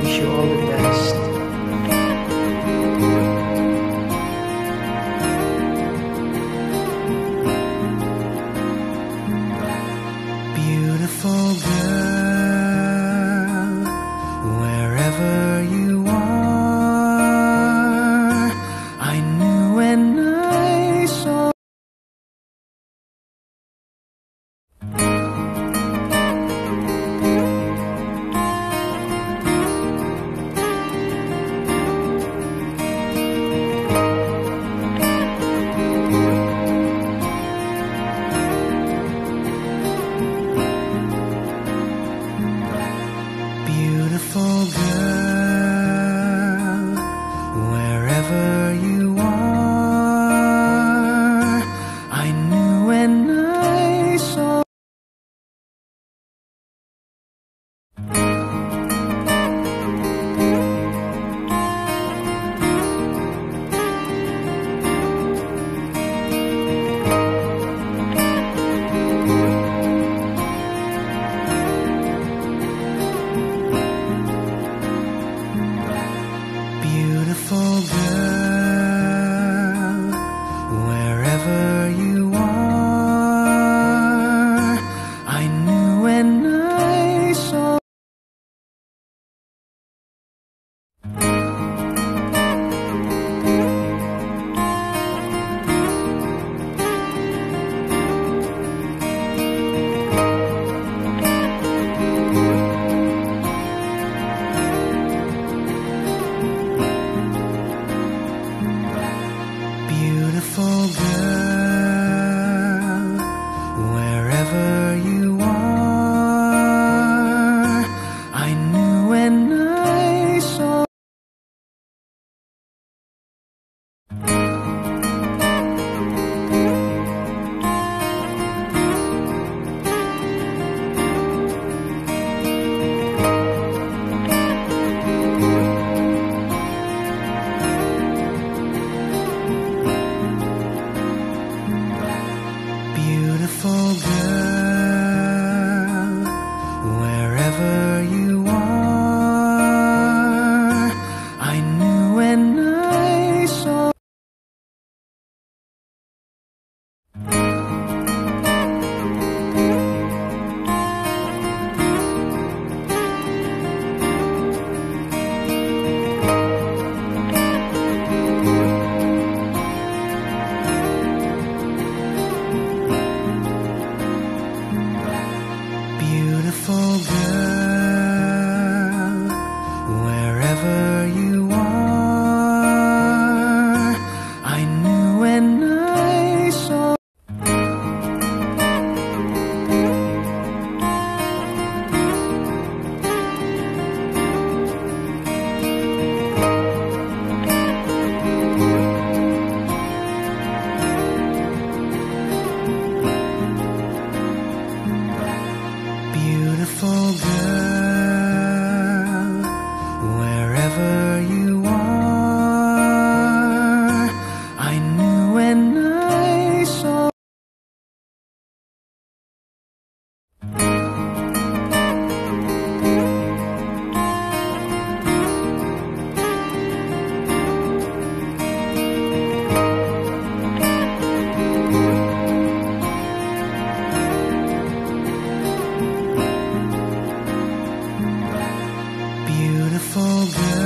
wish you all the best. Beautiful girl, wherever you are, I knew when I saw. Beautiful girl, wherever you are, I knew when I saw. Beautiful girl, wherever you are, I knew when I saw. Beautiful girl, wherever you are, I knew when I saw. Beautiful girl, wherever you are, I knew when I saw. Beautiful girl, wherever you are, I knew when I saw. Beautiful girl, wherever you are, I knew when I saw. Beautiful girl.